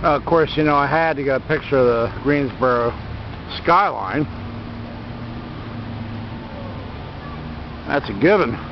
Of course, you know, I had to get a picture of the Greensboro Skyline. That's a given.